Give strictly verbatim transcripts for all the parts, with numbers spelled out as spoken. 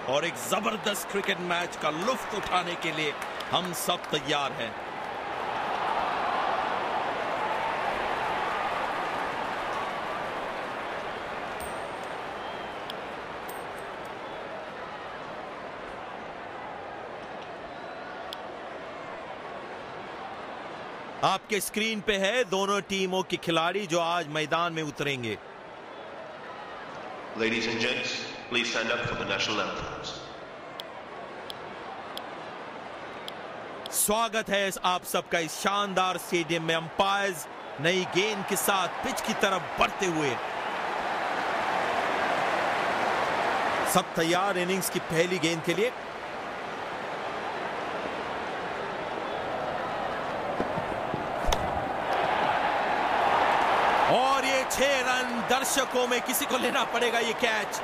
और एक जबरदस्त क्रिकेट मैच का लुत्फ उठाने के लिए हम सब तैयार हैं। आपके स्क्रीन पे है दोनों टीमों के खिलाड़ी जो आज मैदान में उतरेंगे। Ladies and gents, please stand up for the national anthems. स्वागत है आप सबका इस शानदार स्टेडियम में। अंपायर्स नई गेंद के साथ पिच की तरफ बढ़ते हुए। सब तैयार इनिंग्स की पहली गेंद के लिए। और ये छह रन, दर्शकों में किसी को लेना पड़ेगा ये कैच।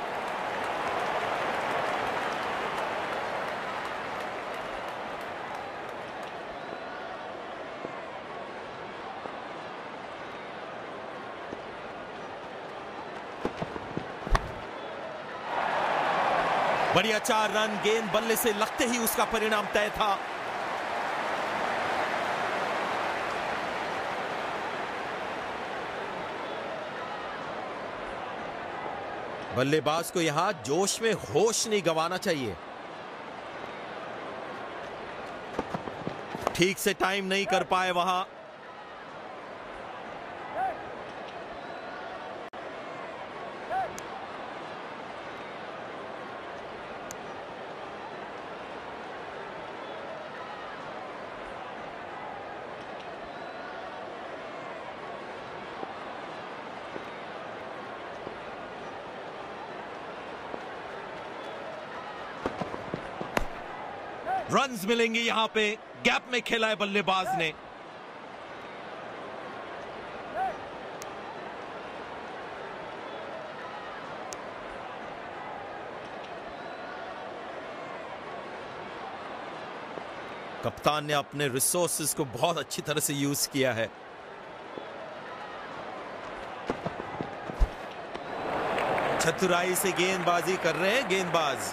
बढ़िया चार रन, गेंद बल्ले से लगते ही उसका परिणाम तय था। बल्लेबाज को यहां जोश में होश नहीं गंवाना चाहिए। ठीक से टाइम नहीं कर पाए वहां। रन्स मिलेंगे यहां पे। गैप में खेला है बल्लेबाज ने। कप्तान ने अपने रिसोर्सेज को बहुत अच्छी तरह से यूज किया है। चतुराई से गेंदबाजी कर रहे हैं गेंदबाज।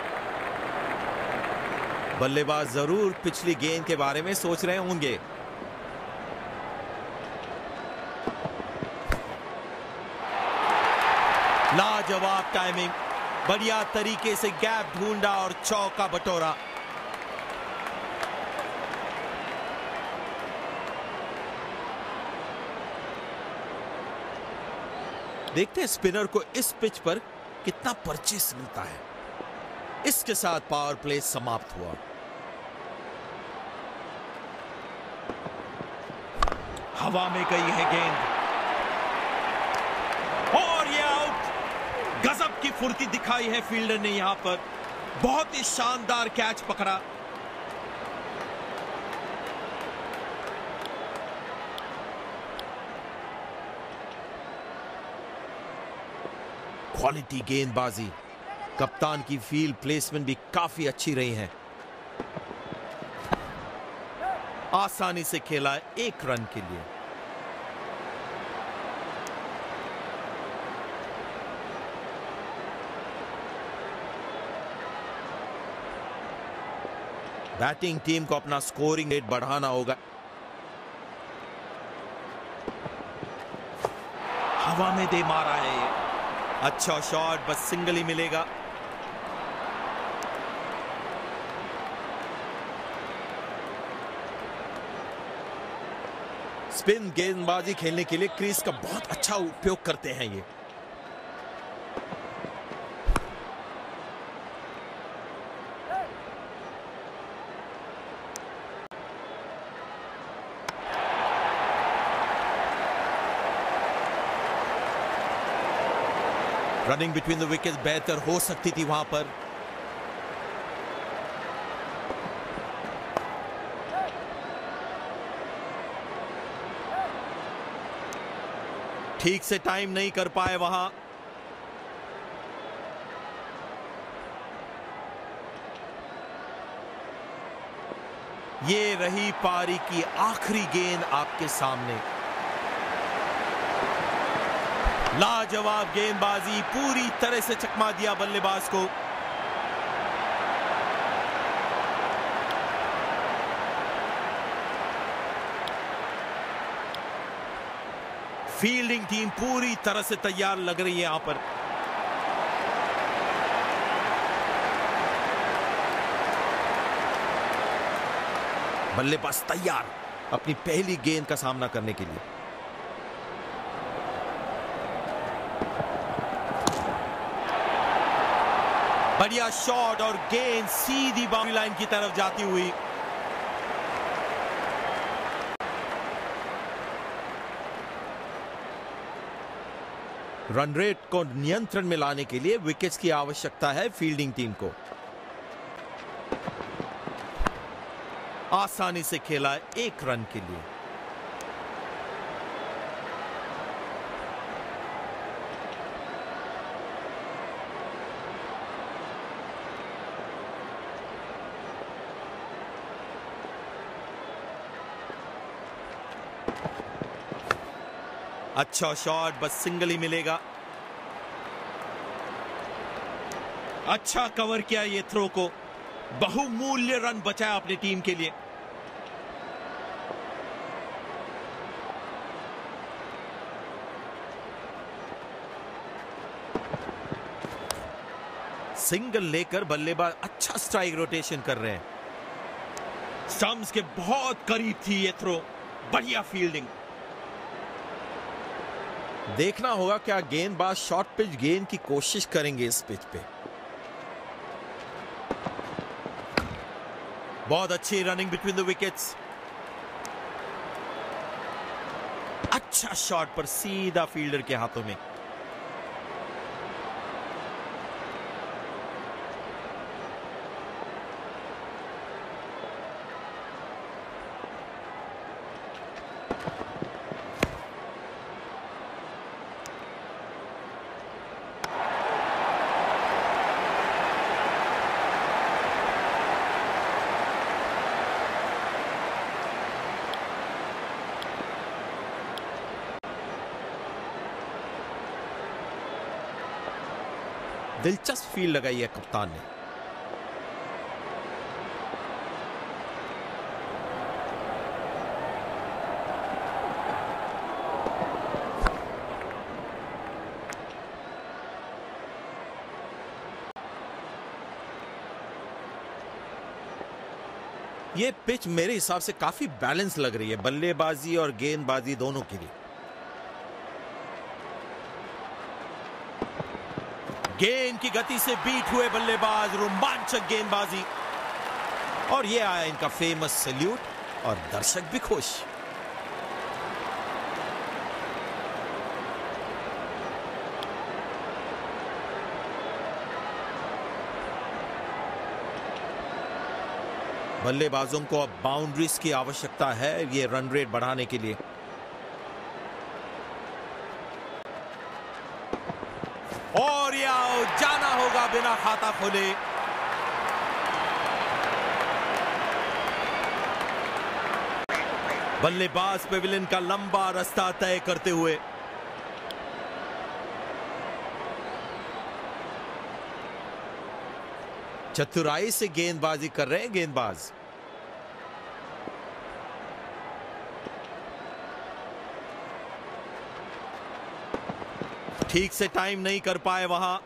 बल्लेबाज जरूर पिछली गेंद के बारे में सोच रहे होंगे। लाजवाब टाइमिंग, बढ़िया तरीके से गैप ढूंढा और चौका बटोरा। देखते हैं स्पिनर को इस पिच पर कितना परचेस मिलता है। इसके साथ पावर प्ले समाप्त हुआ। हवा में गई है गेंद और ये आउट। गजब की फुर्ती दिखाई है फील्डर ने यहां पर। बहुत ही शानदार कैच पकड़ा। क्वालिटी गेंदबाजी। कप्तान की फील्ड प्लेसमेंट भी काफी अच्छी रही है। आसानी से खेला एक रन के लिए। बैटिंग टीम को अपना स्कोरिंग रेट बढ़ाना होगा। हवा में दे मारा है ये। अच्छा शॉट, बस सिंगल ही मिलेगा। स्पिन गेंदबाजी खेलने के लिए क्रीज का बहुत अच्छा उपयोग करते हैं ये। रनिंग बिटवीन द विकेट बेहतर हो सकती थी वहां पर। ठीक से टाइम नहीं कर पाए वहां। ये रही पारी की आखिरी गेंद आपके सामने। लाजवाब गेंदबाजी, पूरी तरह से चकमा दिया बल्लेबाज को। फील्डिंग टीम पूरी तरह से तैयार लग रही है यहां पर। बल्लेबाज तैयार अपनी पहली गेंद का सामना करने के लिए। बढ़िया शॉट और गेंद सीधी बाउंड्री लाइन की तरफ जाती हुई। रन रेट को नियंत्रण में लाने के लिए विकेट्स की आवश्यकता है फील्डिंग टीम को। आसानी से खेला एक रन के लिए। अच्छा शॉट, बस सिंगल ही मिलेगा। अच्छा कवर किया ये थ्रो को, बहुमूल्य रन बचाया अपनी टीम के लिए। सिंगल लेकर बल्लेबाज अच्छा स्ट्राइक रोटेशन कर रहे हैं। स्टंप्स के बहुत करीब थी ये थ्रो, बढ़िया फील्डिंग। देखना होगा क्या गेंदबाज शॉर्ट पिच गेंद की कोशिश करेंगे इस पिच पे। बहुत अच्छी रनिंग बिटवीन द विकेट्स। अच्छा शॉट पर सीधा फील्डर के हाथों में। दिलचस्प फील्ड लगाई है कप्तान ने। ये पिच मेरे हिसाब से काफी बैलेंस लग रही है बल्लेबाजी और गेंदबाजी दोनों के लिए। गेंद की गति से बीट हुए बल्लेबाज, रोमांचक गेंदबाजी। और ये आया इनका फेमस सैल्यूट और दर्शक भी खुश। बल्लेबाजों को अब बाउंड्रीज की आवश्यकता है ये रन रेट बढ़ाने के लिए। और या जाना होगा बिना खाता खोले। बल्लेबाज पेविलियन का लंबा रास्ता तय करते हुए चतुराई से गेंदबाजी कर रहे हैं गेंदबाज। ठीक से टाइम नहीं कर पाए वहां।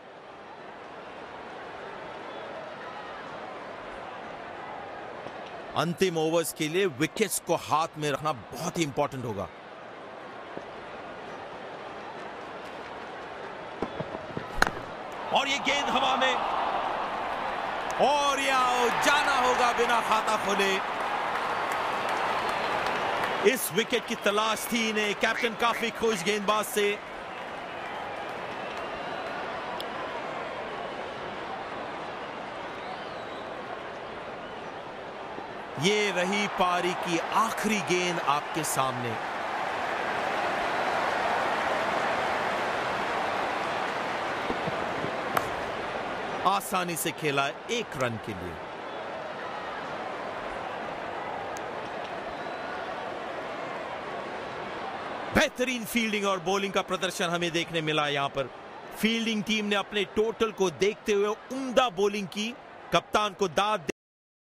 अंतिम ओवर्स के लिए विकेट्स को हाथ में रखना बहुत ही इंपॉर्टेंट होगा। और ये गेंद हवा में, और या जाना होगा बिना खाता खोले। इस विकेट की तलाश थी इन्हें। कैप्टन काफी खुश गेंदबाज से। ये रही पारी की आखिरी गेंद आपके सामने। आसानी से खेला एक रन के लिए। बेहतरीन फील्डिंग और बॉलिंग का प्रदर्शन हमें देखने मिला यहां पर। फील्डिंग टीम ने अपने टोटल को देखते हुए उम्दा बॉलिंग की। कप्तान को दाद